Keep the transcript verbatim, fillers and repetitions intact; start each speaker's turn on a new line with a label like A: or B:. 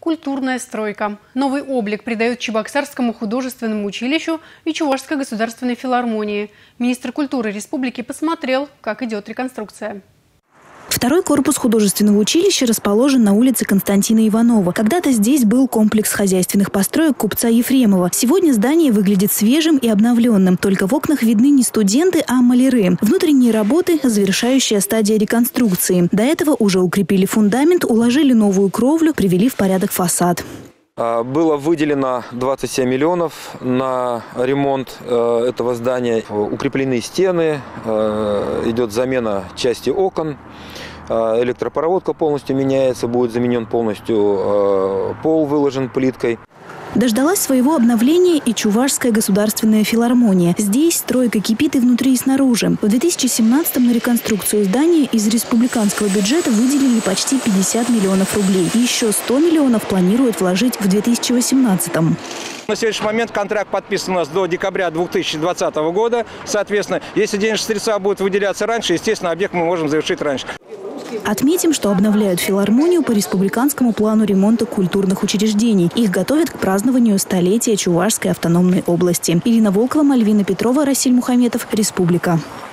A: Культурная стройка. Новый облик придают Чебоксарскому художественному училищу и Чувашской государственной филармонии. Министр культуры республики посмотрел, как идет реконструкция.
B: Второй корпус художественного училища расположен на улице Константина Иванова. Когда-то здесь был комплекс хозяйственных построек купца Ефремова. Сегодня здание выглядит свежим и обновленным. Только в окнах видны не студенты, а маляры. Внутренние работы – завершающая стадия реконструкции. До этого уже укрепили фундамент, уложили новую кровлю, привели в порядок фасад.
C: Было выделено двадцать семь миллионов на ремонт этого здания. Укреплены стены, идет замена части окон, электропроводка полностью меняется, будет заменен полностью пол, выложен плиткой.
B: Дождалась своего обновления и Чувашская государственная филармония. Здесь стройка кипит и внутри, и снаружи. В две тысячи семнадцатом на реконструкцию здания из республиканского бюджета выделили почти пятьдесят миллионов рублей. Еще сто миллионов планируют вложить в две тысячи восемнадцатом.
D: На сегодняшний момент контракт подписан у нас до декабря две тысячи двадцатого года. Соответственно, если денежные средства будут выделяться раньше, естественно, объект мы можем завершить раньше.
B: Отметим, что обновляют филармонию по республиканскому плану ремонта культурных учреждений. Их готовят к празднованию столетия Чувашской автономной области. Ирина Волкова, Мальвина Петрова, Расиль Мухаметов. Республика.